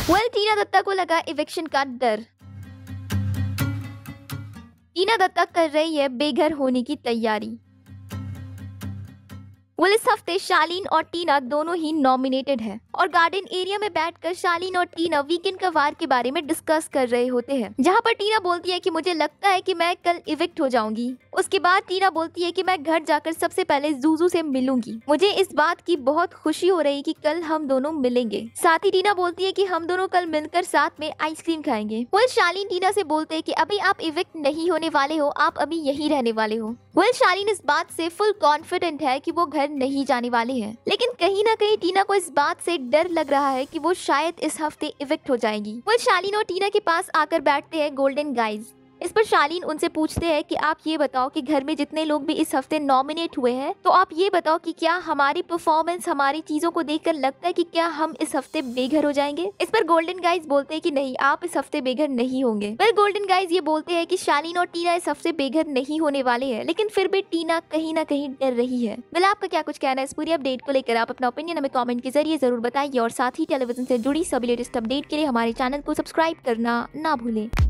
टीना दत्ता को लगा इविक्शन का डर। टीना दत्ता कर रही है बेघर होने की तैयारी। इस हफ्ते शालीन और टीना दोनों ही नॉमिनेटेड हैं और गार्डन एरिया में बैठकर शालीन और टीना वीकेंड का वार के बारे में डिस्कस कर रहे होते हैं, जहां पर टीना बोलती है कि मुझे लगता है कि मैं कल इविक्ट हो जाऊंगी। उसके बाद टीना बोलती है कि मैं घर जाकर सबसे पहले जूजू से मिलूंगी। मुझे इस बात की बहुत खुशी हो रही कि कल हम दोनों मिलेंगे। साथ ही टीना बोलती है कि हम दोनों कल मिलकर साथ में आइसक्रीम खाएंगे। शालीन टीना से बोलते हैं कि अभी आप इविक्ट नहीं होने वाले हो, आप अभी यहीं रहने वाले हो। शालीन इस बात से फुल कॉन्फिडेंट है कि वो घर नहीं जाने वाले हैं, लेकिन कहीं ना कहीं टीना को इस बात से डर लग रहा है कि वो शायद इस हफ्ते इविक्ट हो जाएगी। शालीन और टीना के पास आकर बैठते हैं गोल्डन गाइज। इस पर शालीन उनसे पूछते हैं कि आप ये बताओ कि घर में जितने लोग भी इस हफ्ते नॉमिनेट हुए हैं, तो आप ये बताओ कि क्या हमारी परफॉर्मेंस, हमारी चीजों को देखकर लगता है कि क्या हम इस हफ्ते बेघर हो जाएंगे। इस पर गोल्डन गाइज बोलते हैं कि नहीं, आप इस हफ्ते बेघर नहीं होंगे। गोल्डन गाइज ये बोलते हैं कि शालीन और टीना इस हफ्ते बेघर नहीं होने वाले हैं, लेकिन फिर भी टीना कहीं ना कहीं डर रही है। आपका क्या कुछ कहना है इस पूरी अपडेट को लेकर? आप अपना ओपिनियन हमें कमेंट के जरिए जरूर बताइए और साथ ही टेलीविजन से जुड़ी सभी लेटेस्ट अपडेट के लिए हमारे चैनल को सब्सक्राइब करना ना भूलें।